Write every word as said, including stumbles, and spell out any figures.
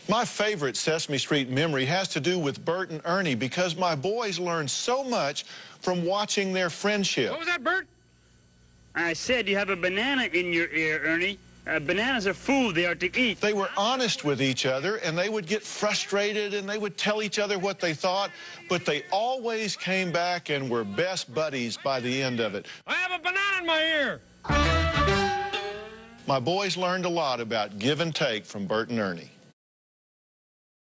My favorite Sesame Street memory has to do with Bert and Ernie because my boys learned so much from watching their friendship. What was that, Bert? I said you have a banana in your ear, Ernie. Uh, bananas are food. They are to eat. They were honest with each other, and they would get frustrated, and they would tell each other what they thought, but they always came back and were best buddies by the end of it. I have a banana in my ear. My boys learned a lot about give and take from Bert and Ernie.